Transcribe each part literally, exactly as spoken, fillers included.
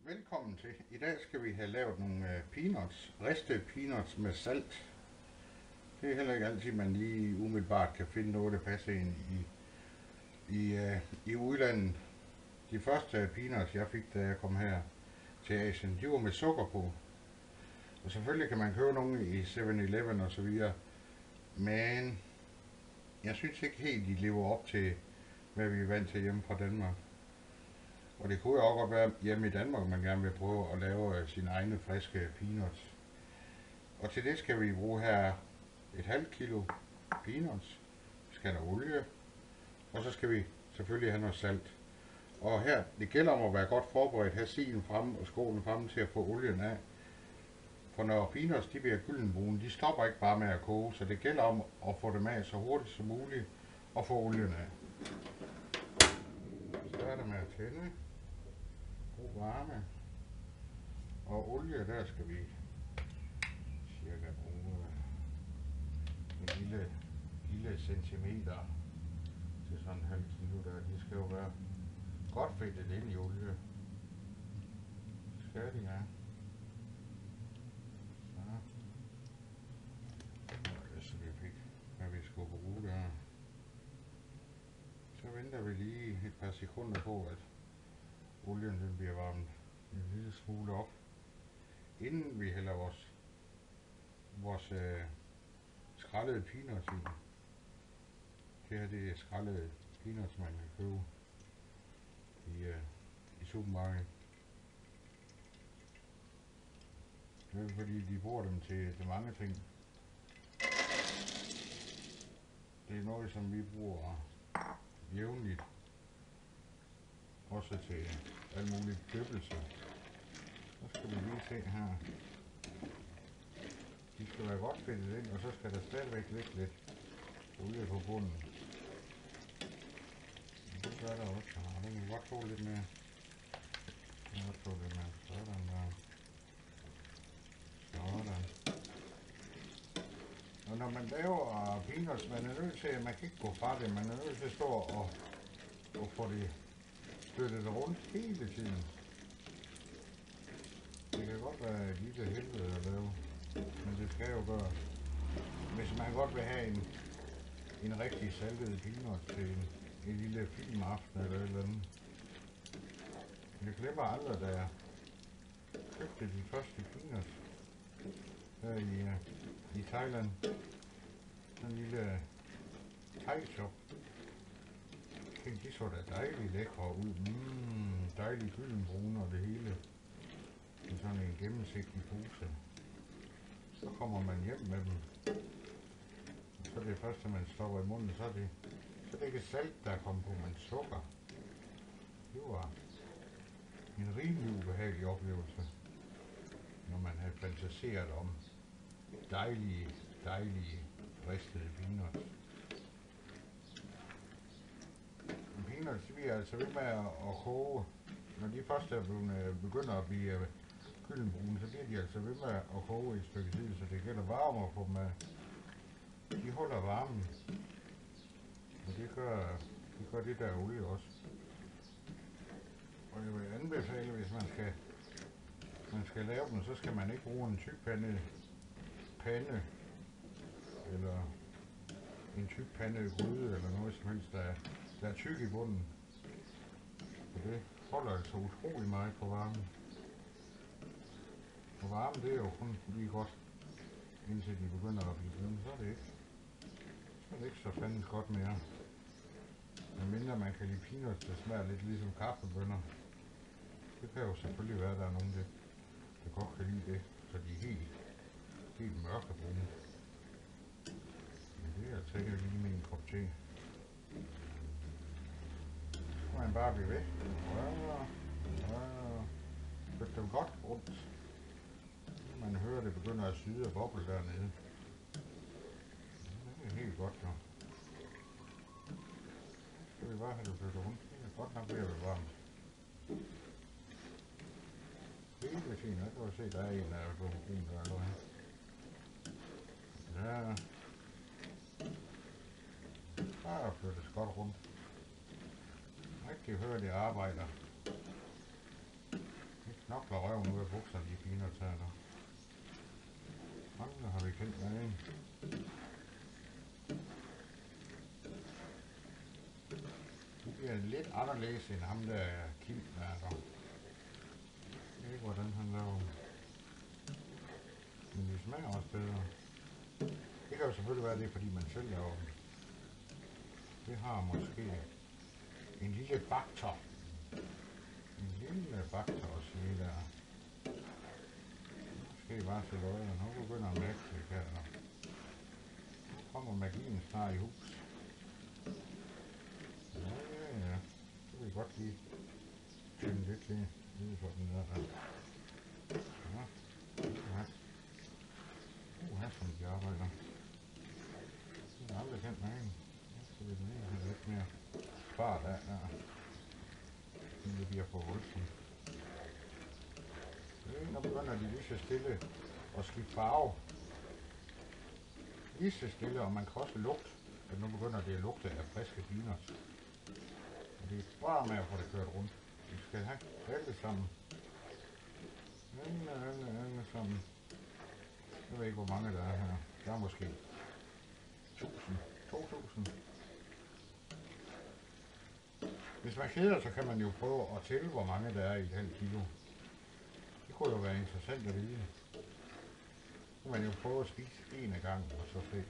Velkommen til. I dag skal vi have lavet nogle peanuts, ristede peanuts med salt. Det er heller ikke altid, man lige umiddelbart kan finde noget, der passer ind i, i, uh, i udlandet. De første peanuts, jeg fik, da jeg kom her til Asien, de var med sukker på. Og selvfølgelig kan man købe nogle i seven eleven og så videre, men jeg synes ikke helt, de lever op til, hvad vi er vant til hjemme fra Danmark. Og det kunne jo også godt være hjemme i Danmark, man gerne vil prøve at lave sine egne friske peanuts. Og til det skal vi bruge her et halvt kilo peanuts. Vi skal have olie, og så skal vi selvfølgelig have noget salt. Og her, det gælder om at være godt forberedt, have sigen frem og skålen frem til at få olien af. For når peanuts de bliver gyldenbrune, de stopper ikke bare med at koge, så det gælder om at få dem af så hurtigt som muligt og få olien af. Starter med at tænde. God varme. Og olie, der skal vi cirka bruge en lille, lille centimeter til sådan en halv kilo der. De skal jo være godt fedtet ind i olie. Skal de, ja. Så. Så vi fik, hvad vi skulle bruge der. Så venter vi lige et par sekunder på, at olien den bliver varmet en lille smule op, inden vi hælder vores, vores øh, skrællede peanuts i. Det her det er skrællede peanuts, man kan købe i, øh, i supermarkedet. Det er fordi de bruger dem til, til mange ting. Det er noget som vi bruger jævnligt. Også til alt muligt døbelse. Så skal vi lige se her. De skal være godt fedtet ind, og så skal der stadigvæk ligge lidt olie på bunden. Det gør der også. Den kan godt få lidt mere. Den kan godt få lidt mere. Sådan der. Sådan. Og når man laver peanuts, man er nødt til, at man kan ikke gå fra det. Man er nødt til at stå og, og få det flyttet rundt hele tiden. Det kan godt være et lille helvede at lave, men det skal jo gøre. Hvis man godt vil have en, en rigtig saltet peanut til en, en lille filmaften eller et eller andet. Jeg glemmer aldrig, da jeg købte de første peanuts her i, i Thailand. Sådan en lille thai-shop. De så da dejligt lækre ud. Mmm, dejlig gyldenbrune og det hele. I sådan en gennemsigtig pose. Så kommer man hjem med dem. Og så er det første, man stopper i munden, så er det, så er det ikke salt, der er kommet på, men sukker. Det var en rimelig ubehagelig oplevelse, når man havde fantaseret om dejlige, dejlige ristede peanuts. Peanuts bliver altså ved med at koge. Når de først er begynder at blive gyldenbrune, så bliver de altså ved med at koge i et stykke tid, så det gælder varme på dem. De holder varmen. Og det gør, det gør det der olie også. Og jeg vil anbefale, hvis man skal, man skal lave dem, så skal man ikke bruge en tyk pande, pande eller en tyk pande gryde eller noget som helst, der er, der er tyk i bunden. Og det holder altså utrolig meget på varmen. Og varmen det er jo kun lige godt, indtil de begynder at blive brune, så er det ikke, så er det ikke så fandens godt mere. Men mindre man kan lide peanuts, der smager lidt ligesom kaffebønner. Det kan jo selvfølgelig være, at der er nogen, der, der godt kan lide det, så de er helt, helt mørkebrune. Men det er altså ikke lige min kop te. Så kan man bare blive ved. Rør, rør. Flyt dem godt rundt. Man hører, det begynder at syde og boble dernede. Det er helt godt, jo. Så skal vi bare have det flyttet rundt. Det er godt nok ved at være varmt. Det er fint, jeg kan jo se, der er en, der er på en der allerede. Ja. Bare flyttes godt rundt. Rigtig høre, det arbejder. knokler røven ud af bukserne, de peanuts her nu. Andre har vi kendt med en. Det er lidt anderledes end ham der Kim der. Jeg ved ikke hvordan han laver. Men det smager også bedre. Det kan jo selvfølgelig være det, fordi man selv laver dem. Det har måske en lille faktor. En lille faktor at sige der. Måske bare til øjnene. Nu begynder Magic her. Nu kommer magien snart i hus. Ja, ja, ja. Så vil jeg godt lige tænde lidt lige. Lige for den der. Ja. Ja. Uh, her som de arbejder. Det er aldrig kendt med en. Så vil den lige have lidt mere fart af der. Det bliver for voldsomt. Nu begynder de lige så stille at skifte farve. Lige så stille, og man kan også lugte, at nu begynder det at lugte af friske peanuts. Og det er bare med at få det kørt rundt. Vi skal have alle sammen. Alle, alle, alle sammen. Jeg ved ikke, hvor mange der er her. Der er måske tusind, to tusind. Hvis man keder, så kan man jo prøve at tælle, hvor mange der er i et halvt kilo. Det kunne jo være interessant at vide. Så kan man jo prøve at spise en af gangen, og så se.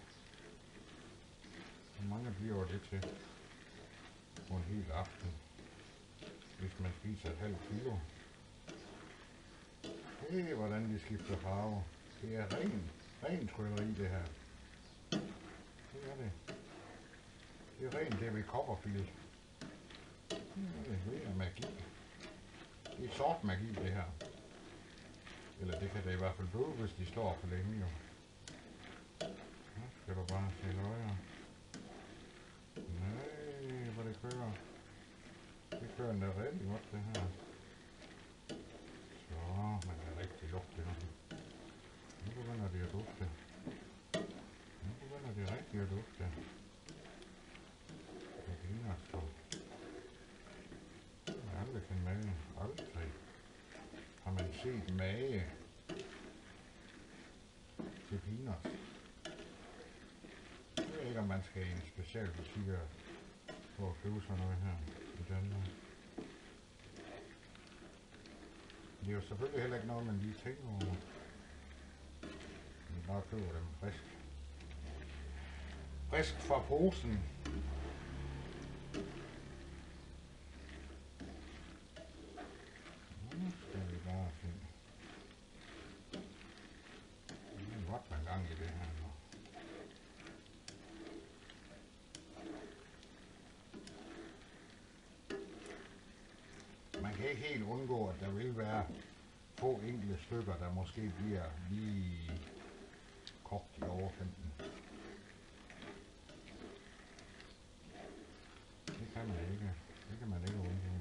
Hvor mange bliver det til på en hel aften, hvis man spiser et halvt kilo. Det er hvordan de skifter farve. Det er ren, ren trylleri det her. Det er det. Det er ren David Copperfield. Det er magi. Det er sort magi det her. Eller det kan det i hvert fald blive, hvis de står for længe jo. Nu skal du bare se løjer. Nej, hvor det kører. Det kører endda rigtig godt det her. Så, man kan rigtig lugte det nu. Nu begynder det at dufte. Nu begynder det rigtig at dufte. Det ligner så. Jeg har aldrig kendt mage. Aldrig har man set mage til peanuts. Jeg ved ikke, om man skal i en speciel butik for at købe sådan noget her i Danmark. Det er jo selvfølgelig heller ikke noget, man lige tænker over. Man bare køber dem frisk. Frisk fra posen. Nu skal vi bare se. Det er godt en gang i det her nu. Man kan ikke helt undgå, at der vil være få enkelte stykker, der måske bliver lige kogt i overkanten. Det kan man ikke. Det kan man ikke undgå.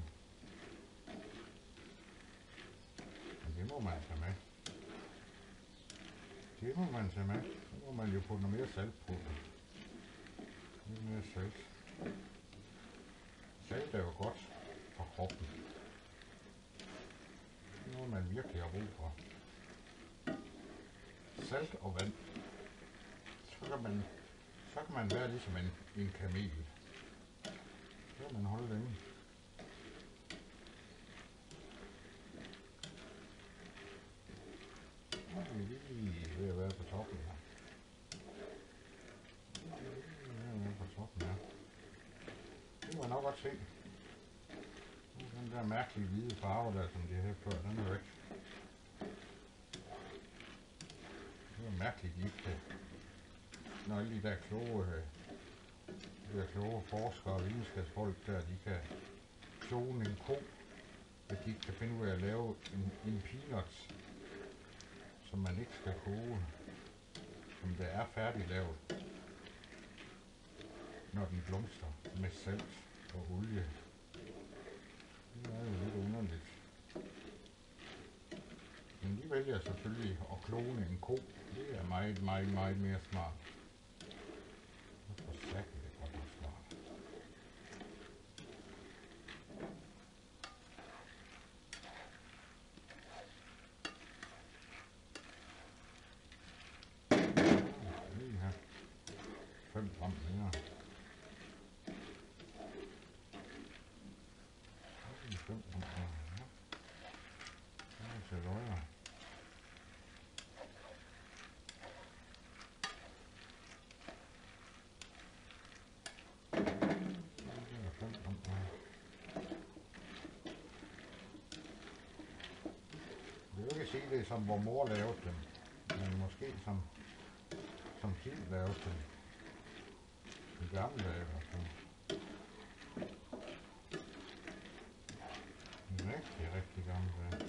Men det må man tage med. Det må man tage med. Så må man jo putte noget mere salt på. Lidt mere salt. Salt er jo godt for kroppen. Det er noget, man virkelig har brug for. Salt og vand. Så kan man, så kan man være ligesom en, en kamel. Så kan man holde længe. Nu er vi lige ved at være på toppen her. Nu er vi lige ved at være på toppen her. Det må man nok godt se. Den der mærkelige hvide farve der, som de havde før, den er væk. Det er mærkeligt, de ikke kan. Når alle de der kloge, de der kloge forskere og videnskabsfolk der, de kan klone en ko, at de kan finde ud af at lave en, en peanuts, som man ikke skal koge, som der er færdiglavet, når den blomster med salt og olie. Det er jo lidt underligt. Men de vælger selvfølgelig at klone en ko. Det er meget, meget, meget mere smart. Hvorfor sagde det godt nok smart? fem gram længere. fem gram længere. Det er så løgner. Jeg vil ikke sige det som hvor mor lavede dem, men måske som som Kim lavede dem i gamle dage. Rigtig, rigtig gamle dage.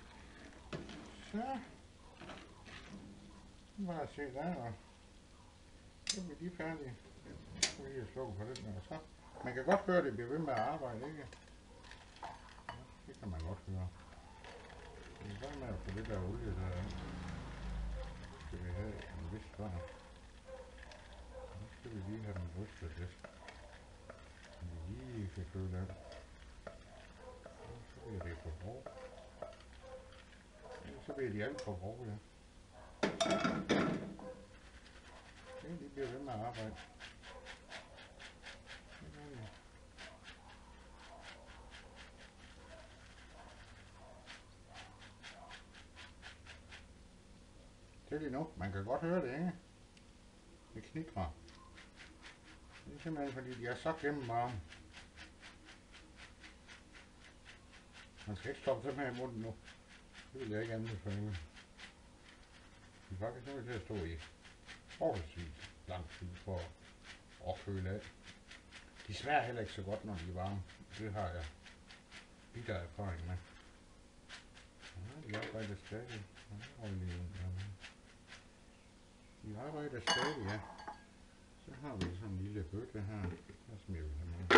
Så bare se der, og så er vi lige færdige. Så vil jeg slukke på den der, så man kan godt høre det bliver ved med at arbejde, ikke? Ja, det kan man godt høre. Vi er bare med at få lidt af olie der. Så skal vi have en vis grad. Nu skal vi lige have den rystet lidt. Så vi lige kan køle af. Så bliver det for grov. Så bliver de alt for grov, ja. Det de bliver ved med at arbejde. Det er lige nu. Man kan godt høre det, ikke? Det knitrer. Det er simpelthen fordi, de er så gennemvarme. Man skal ikke stoppe dem her i munden nu. Det vil jeg ikke anbefale. De er faktisk nødt til at stå i forholdsvis lang tid for at køle af. De smager heller ikke så godt, når de er varme. Det har jeg bitter erfaring med. Ja, de arbejder stadig. Ja, de arbejder stadig, ja. Så har vi sådan en lille bøtte her. Der smider vi dem med.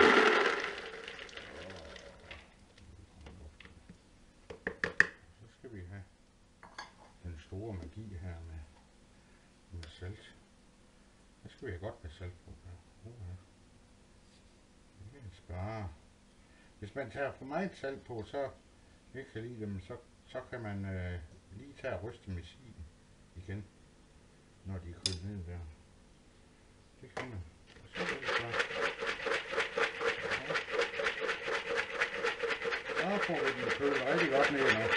Så skal vi have den store magi her med, med salt. Der skal vi have godt med salt på. Ja. Uh, ja. Det kan spare. Hvis man tager for meget salt på, så ikke kan lide dem, så, så kan man øh, lige tage og ryste dem i siden igen, når de er kølet ned der. Det kan man. Og så er det så. Ja. Så får vi den kølet rigtig godt ned nu.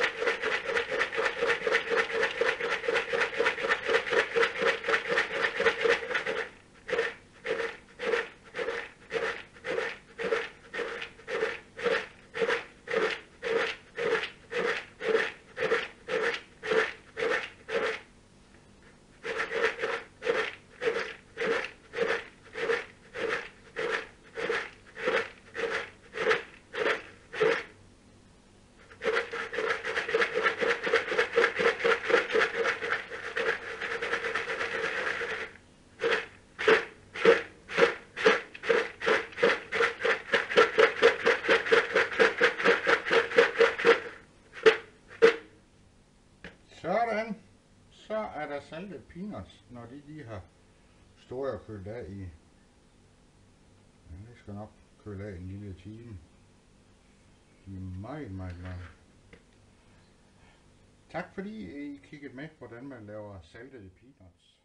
Sådan, så er der saltet peanuts, når de lige har stået og kølet af i. Ja, det skal nok køle af en lille time. De er meget, meget lange. Tak fordi I kiggede med, hvordan man laver saltede peanuts.